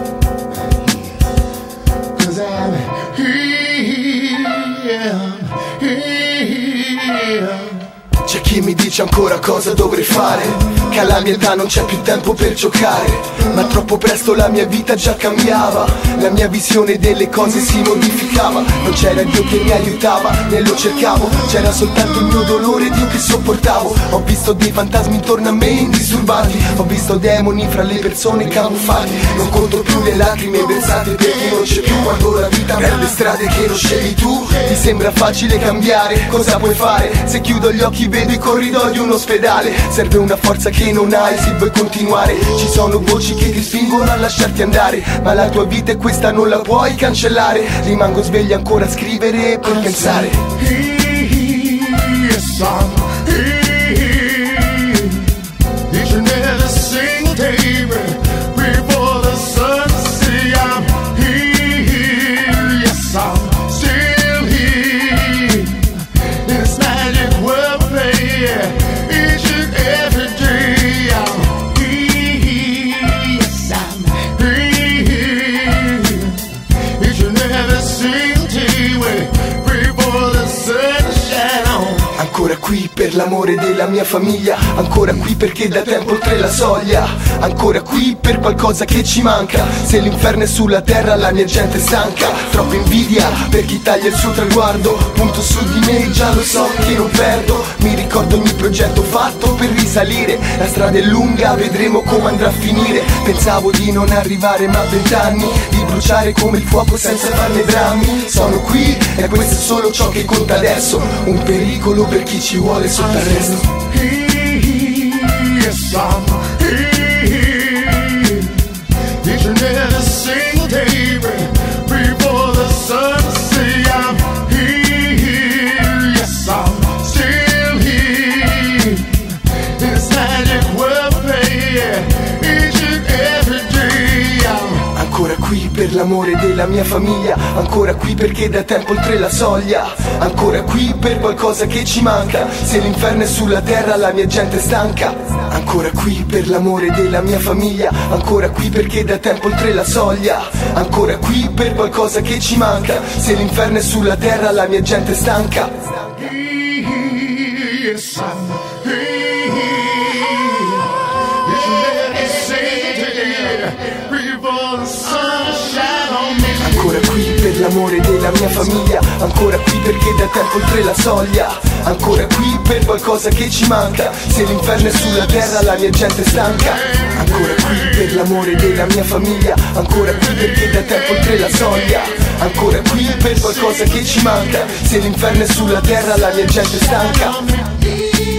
'Cause I'm here. C'è chi mi dice ancora cosa dovrei fare, che alla mia età non c'è più tempo per giocare, ma troppo presto la mia vita già cambiava, la mia visione delle cose si modificava. Non c'era Dio che mi aiutava, né lo cercavo, c'era soltanto il mio dolore ed io che sopportavo. Ho visto dei fantasmi intorno a me indisturbati, ho visto demoni fra le persone camuffati. Non conto più le lacrime versate per chi non c'è più, quando la vita prende strade che non scegli tu. Ti sembra facile cambiare, cosa puoi fare? Se chiudo gli occhi vedo i corridoi di un ospedale. Serve una forza che non hai se vuoi continuare. Ci sono voci che ti spingono a lasciarti andare, ma la tua vita è questa, non la puoi cancellare. Rimango sveglio ancora a scrivere e per pensare. Yes, I'm here. Each and every single day before the sun sets. I'm here. Yes, I'm still here. In this magic world, yeah. Each and every day I'm here. Yes, I'm here. Each and every single day before the sun shines on. Ancora qui per l'amore della mia famiglia, ancora qui perché da tempo oltre la soglia, ancora qui per qualcosa che ci manca. Se l'inferno è sulla terra la mia gente è stanca, troppa invidia per chi taglia il suo traguardo. Punto su di me, già lo so che non perdo, mi ricordo ogni progetto fatto per risalire. La strada è lunga, vedremo come andrà a finire. Pensavo di non arrivare ma a 20 anni, di bruciare come il fuoco senza farne drammi. Sono qui e questo è solo ciò che conta adesso, un pericolo per chi ci vuole sotto arresto. Yes, I'm here. Each and every single day before the sun sets. I'm here. Yes, I'm still here. In this magic world, yeah. Each and every day I'm ancora qui per l'amore della mia famiglia, ancora qui perché da tempo oltre la soglia, ancora qui per qualcosa che ci manca. Se l'inferno è sulla terra la mia gente è stanca. Ancora qui per l'amore della mia famiglia, ancora qui perché da tempo oltre la soglia, ancora qui per qualcosa che ci manca. Se l'inferno è sulla terra la mia gente è stanca. yes, I'm here. Each and every single day before the sun shines on me. Ancora qui per l'amore della mia famiglia, ancora qui perché da tempo oltre la soglia, ancora qui per qualcosa che ci manca. Se l'inferno è sulla terra la mia gente è stanca. Ancora qui per l'amore della mia famiglia, ancora qui perché da tempo oltre la soglia, ancora qui per qualcosa che ci manca. Se l'inferno è sulla terra la mia gente è stanca.